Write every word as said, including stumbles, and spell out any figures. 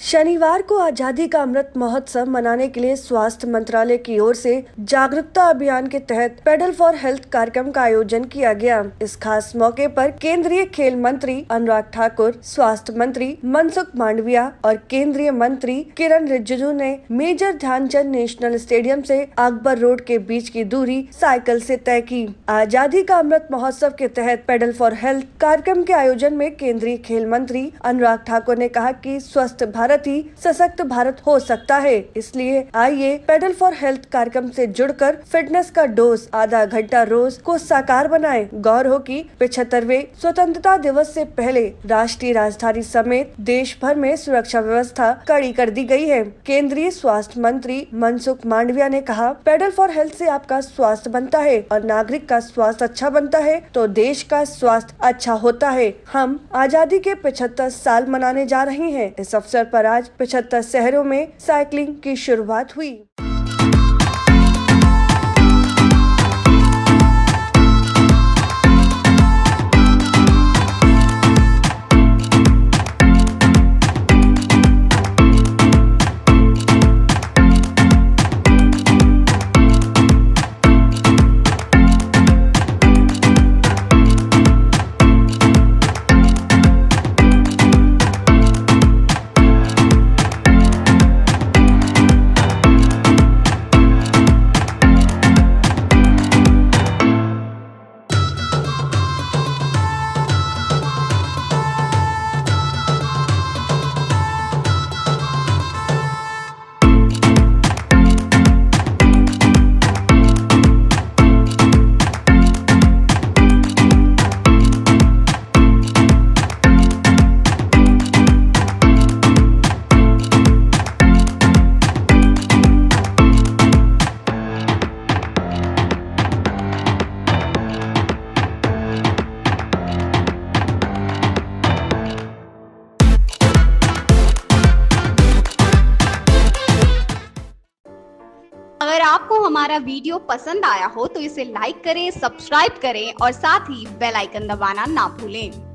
शनिवार को आजादी का अमृत महोत्सव मनाने के लिए स्वास्थ्य मंत्रालय की ओर से जागरूकता अभियान के तहत पेडल फॉर हेल्थ कार्यक्रम का आयोजन किया गया। इस खास मौके पर केंद्रीय खेल मंत्री अनुराग ठाकुर, स्वास्थ्य मंत्री मनसुख मांडविया और केंद्रीय मंत्री किरण रिजिजू ने मेजर ध्यानचंद नेशनल स्टेडियम से अकबर रोड के बीच की दूरी साइकिल से तय की। आजादी का अमृत महोत्सव के तहत पेडल फॉर हेल्थ कार्यक्रम के आयोजन में केंद्रीय खेल मंत्री अनुराग ठाकुर ने कहा कि स्वस्थ भारत ही सशक्त भारत हो सकता है। इसलिए आइए पेडल फॉर हेल्थ कार्यक्रम से जुड़कर फिटनेस का डोज आधा घंटा रोज को साकार बनाएं। गौर हो कि पिछहत्तरवें स्वतंत्रता दिवस से पहले राष्ट्रीय राजधानी समेत देश भर में सुरक्षा व्यवस्था कड़ी कर दी गई है। केंद्रीय स्वास्थ्य मंत्री मनसुख मांडविया ने कहा, पेडल फॉर हेल्थ से आपका स्वास्थ्य बनता है और नागरिक का स्वास्थ्य अच्छा बनता है तो देश का स्वास्थ्य अच्छा होता है। हम आजादी के पचहत्तर साल मनाने जा रहे हैं। इस अवसर पर आज पचहत्तर शहरों में साइकिलिंग की शुरुआत हुई। अगर आपको हमारा वीडियो पसंद आया हो तो इसे लाइक करें, सब्सक्राइब करें और साथ ही बेल आइकन दबाना ना भूलें।